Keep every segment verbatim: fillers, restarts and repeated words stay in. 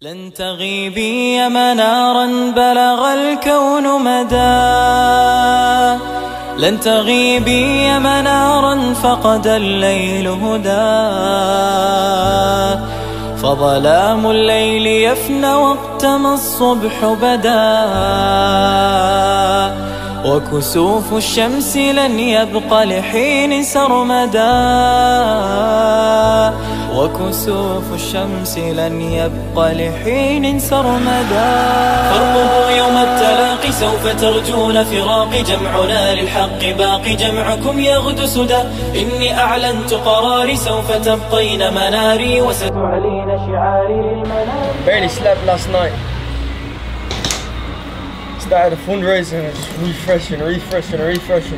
لن تغيبي يا منارا بلغ الكون مدى، لن تغيبي يا منارا فقد الليل هدى، فظلام الليل يفنى وقتما الصبح بدا، وكسوف الشمس لن يبقى لحين سرمدا، وكسوف الشمس لن يبقى لحين سرمدا. فارقبوا يوم التلاقي سوف ترجون فراق، جمعنا للحق باقي جمعكم يغدو سدى. إني أعلنت قراري سوف تبقين مناري وستعلين شعاري للمنار. Barely slept last night. Started a fundraiser and just refreshing, refreshing, refreshing.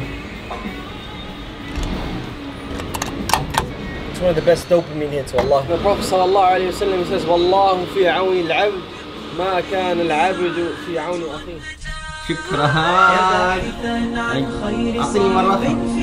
It's one of the best dopamine hits, wallah. The Prophet sallallahu alayhi wa sallam says, Wallahu fi awni al-abd ma kana al-abdu fi awni akhihi. شكرا. أعطني مرة.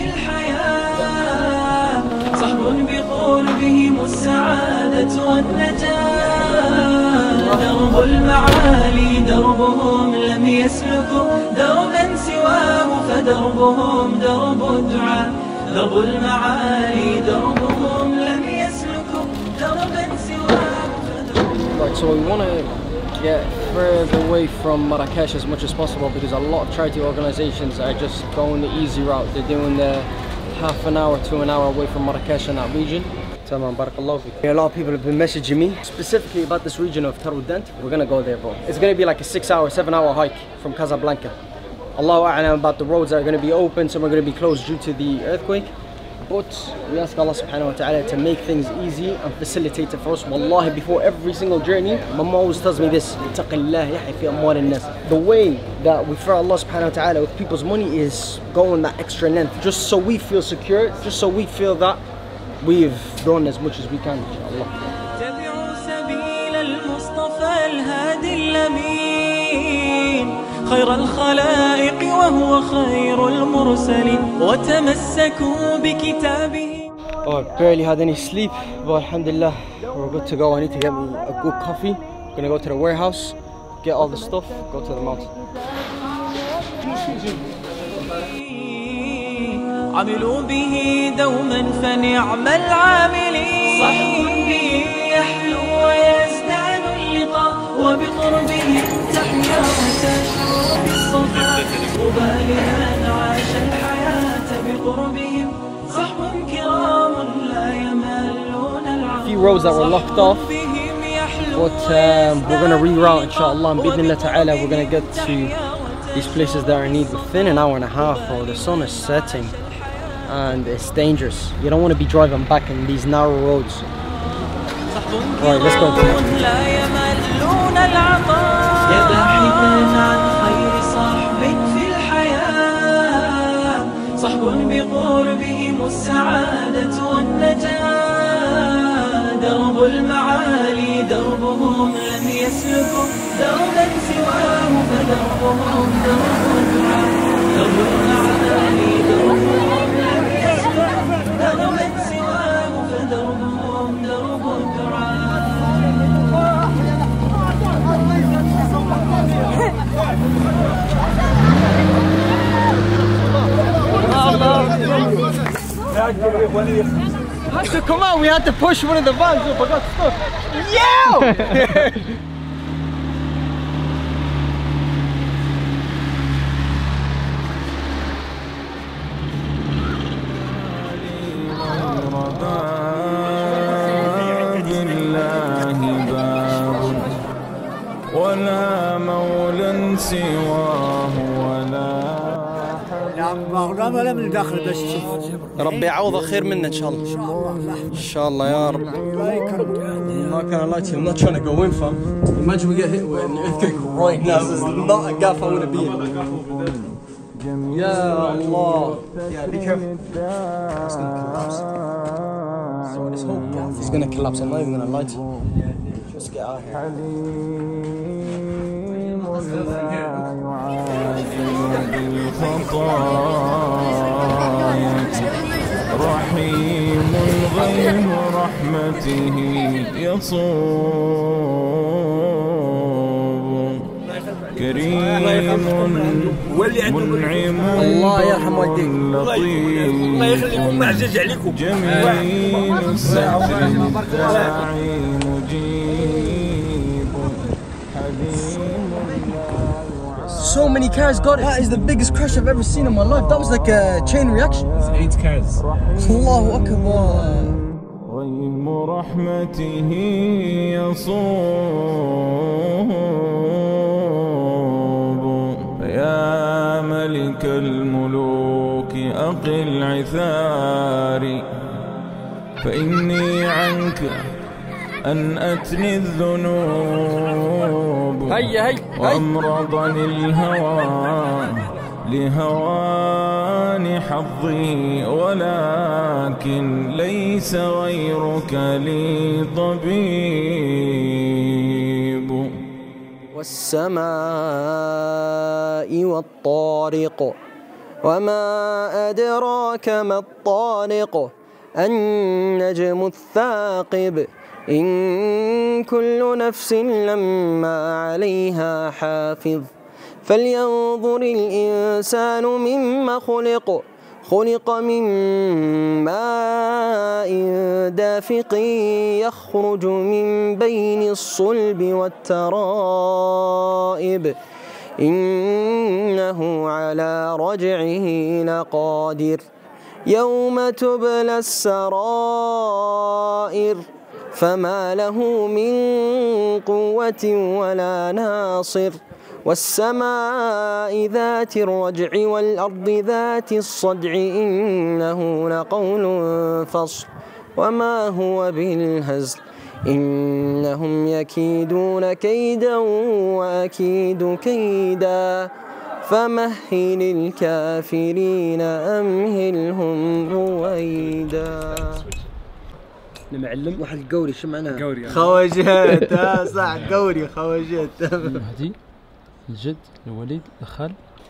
صحب بقلبهم السعادة والنجاة، درب المعالي دربهم لم يسلكوا دربا سواه، فدربهم درب الدعاء. درب المعالي دربهم لم يسلكوا دربا سواه. Right, so we want to get further away from Marrakesh as much as possible because a lot of charity organizations are just going the easy route. They're doing the half an hour to an hour away from Marrakesh and that region. Tamam, barakallahu fik. A lot of people have been messaging me specifically about this region of Taroudant. We're gonna go there, bro. It's gonna be like a six hour, seven hour hike from Casablanca. Allahu a'lam about the roads that are gonna be open, some are gonna be closed due to the earthquake. But we ask Allah subhanahu wa ta'ala to make things easy and facilitate it for us. Wallahi, before every single journey, Mama always tells me this, the way that we fear Allah subhanahu wa ta'ala with people's money is going that extra length, just so we feel secure, just so we feel that we've done as much as we can, inshallah. خير الخلائق وهو خير المرسلين وتمسكوا بكتابه. Oh, I barely had any sleep, but alhamdulillah, we're good to go. I need to get me a good coffee. I'm gonna go to the warehouse, get all the stuff, go to the mountain. عملوا به دوما فنعم العاملين، صحب به يحلو ويزداد اللقاء، وبقربه تحيا وتشعر بالصفاء، وبالغا عاش الحياة بقربهم صحب كرام لا يملون العطاء. Few roads that were locked off, but um, we're gonna reroute inshallah, and bidnillah ta'ala we're gonna get to these places that are in need within an hour and a half, or the sun is setting and it's dangerous. You don't want to be driving back in these narrow roads. Right, let's go. صحب بقربهم السعادة والنجاة، درب المعالي دربهم لم يسلكوا دربا سواه، فدربهم درب الدعاء. درب المعالي دربهم لم يسلكوا دربا سواه، فدربهم درب الدعاء. To come out, we had to push one of the vans up. I got stuck. Yeah! ولا مولى سواه ولا ولا من الداخل بس تشوف. ربي يعوضه خير منا ان شاء الله. ان شاء الله يا رب. Not gonna lie to you, I'm not trying to go in, fam. Imagine we get hit with an earthquake right now. This is not a gaff I want to be in. Ya Allah. Yeah, be careful. It's gonna collapse. So this whole gaff is gonna collapse. I'm not even gonna lie to you. Just get out here. رحيم غير رحمته يصوم كريم منعم الله يرحم والديك. الله يخليكم معزز عليكم. جميل الستر الداعي مجيب حليم. So many cars got it. That is the biggest crash I've ever seen in my life. That was like a chain reaction. Eight cars. Allahu Akbar. غيم رحمته يصوب يا ملك الملوك أقل عثاري فإني عنك أن أتني الذنوب هيا هيا وأمرضني الهوى لهوان حظي ولكن ليس غيرك لي طبيب. والسماء والطارق وما أدراك ما الطارق النجم الثاقب إن كل نفس لما عليها حافظ فلينظر الإنسان مما خلق خلق من ماء دافق يخرج من بين الصلب والترائب إنه على رجعه لقادر يوم تبلى السرائر فما له من قوة ولا ناصر والسماء ذات الرجع والأرض ذات الصدع إنه لقول فصل وما هو بالهزل إنهم يكيدون كيدا وأكيد كيدا فمهل الكافرين أمهلهم رويدا. نمعلم واحد قوري شو معناها؟ قوري خوجت ها صح قوري خوجت. المهدي الجد الوليد الخال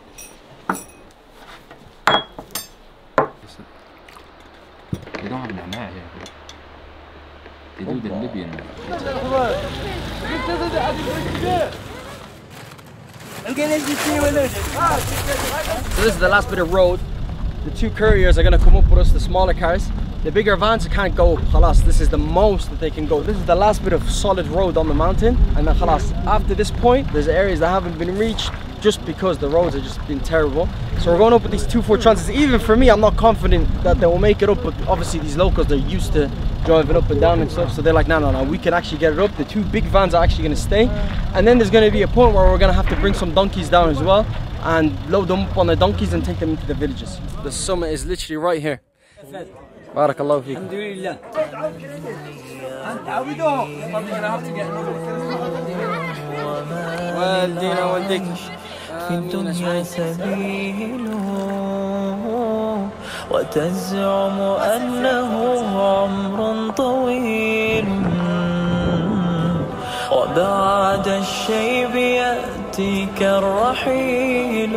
They don't have na'na' here. They do the Libyan. So this is the last bit of road. The two couriers are going to come up with us, the smaller cars. The bigger vans can't go, khalas, this is the most that they can go. This is the last bit of solid road on the mountain, and then khalas, after this point, there's areas that haven't been reached just because the roads have just been terrible. So we're going up with these two four Transits. Even for me, I'm not confident that they will make it up, but obviously these locals, they're used to driving up and down and stuff, so they're like, no, no, no, we can actually get it up. The two big vans are actually going to stay, and then there's going to be a point where we're going to have to bring some donkeys down as well, and load them up on the donkeys and take them into the villages. The summit is literally right here. بارك الله فيك. الحمد لله. تعودوا. I'm gonna have to get another. والدينا والديك. في الدنيا سبيل وتزعم أنه عمر طويل وبعد الشيب يأتيك الرحيل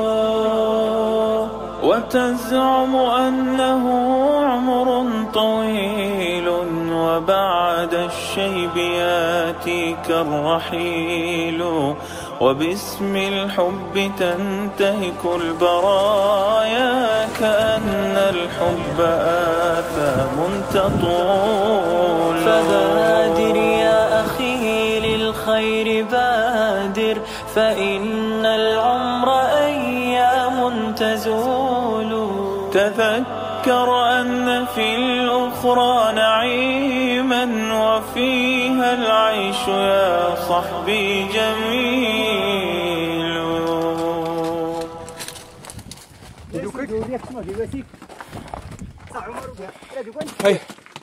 وتزعم أنه عمر طويل وبعد الشيب ياتيك الرحيل وباسم الحب تنتهك البرايا كأن الحب آثام تطول فبادر يا أخي للخير بادر فإن العمر أيام تزول تذكر أن في الأخرى نعيما وفيها العيش يا صحبي جميل. هاي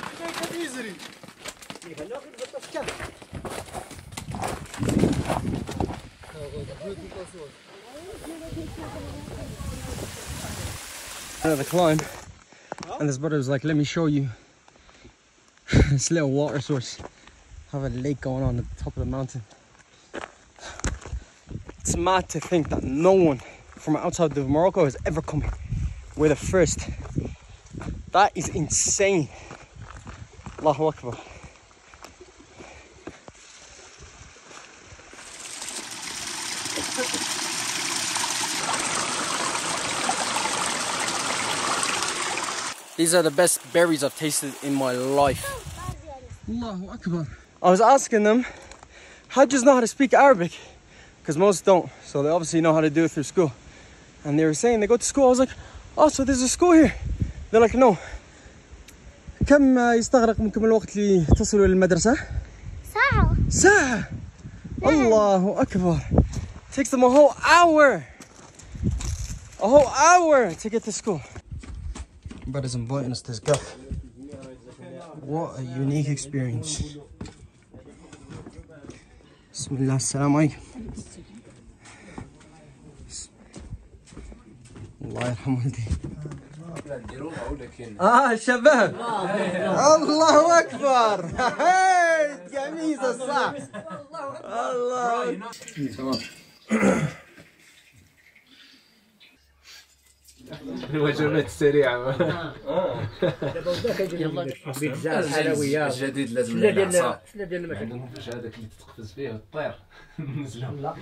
the climb, and this brother was like, let me show you this little water source. Have a lake going on at the top of the mountain. It's mad to think that no one from outside of Morocco has ever come here. We're the first. That is insane. Allahu Akbar. These are the best berries I've tasted in my life. Allahu Akbar. I was asking them, how do you know how to speak Arabic? Because most don't, so they obviously know how to do it through school. And they were saying they go to school. I was like, oh, so there's a school here. They're like, no. كم يستغرق منكم الوقت لتصلوا للمدرسة؟ ساعة. ساعة. Allahu Akbar. It takes them a whole hour. A whole hour to get to school. Brothers inviting us to this gaff. What a unique experience. Bismillah, assalamu alaikum. الله يرحم والدي. اه شباب الله اكبر. جميزه صح. الله تمام. الوجبات السريعة. بيتزا الحلويات الجديد لازم العصا. عندهم فاش هذاك اللي تقفز فيه الطير. لا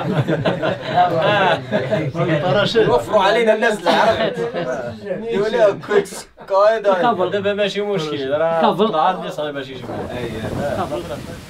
لا وفروا علينا النزلة عرفت. يقول لهم كويكس قايدة. كابل دابا ماشي مشكل راه كابل عادي صايب باش يجيب. اييه.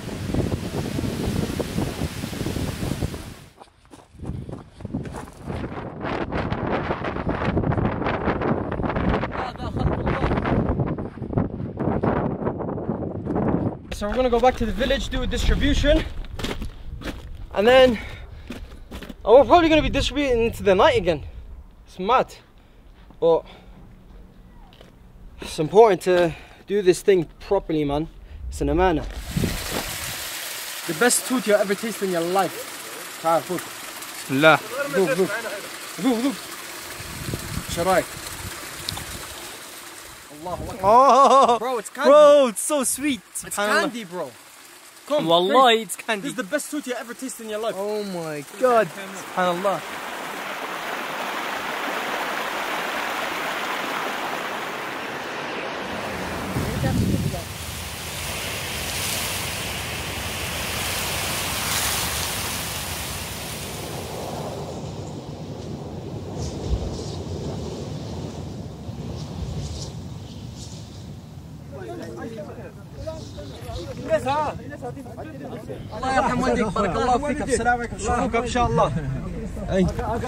So we're gonna go back to the village, do a distribution, and then oh, we're probably gonna be distributing into the night again. It's mad, but it's important to do this thing properly, man. It's an amana. The best toot you ever tasted in your life. تعال فوق. بسم الله. ذوق ذوق. ذوق ذوق. شو رايك؟ Oh, bro, it's candy. Bro, it's so sweet. It's candy, bro. Come, Wallahi, it's candy. This is the best toot you ever tasted in your life. Oh my God. Subhanallah. الله يرحم والديك بارك الله فيك. السلام عليكم. نشوفك ان شاء الله. اي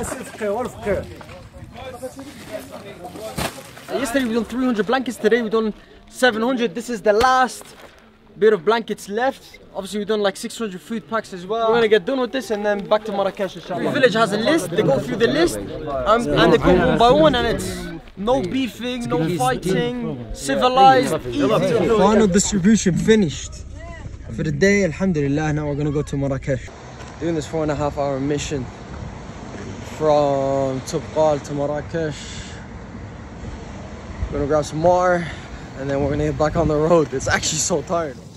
yesterday we done three hundred blankets, today we done seven hundred. This is the last bit of blankets left. Obviously we done like six hundred food packs as well. We're gonna get done with this and then back to Marrakesh inshallah. The village has a list, they go through the list um, and they go one by one, and it's no beefing, no fighting, civilized, easy. Final distribution finished for the day, alhamdulillah. Now we're gonna go to Marrakesh. Doing this four and a half hour mission from Tubqal to Marrakesh. We're gonna grab some water and then we're gonna get back on the road. It's actually so tired.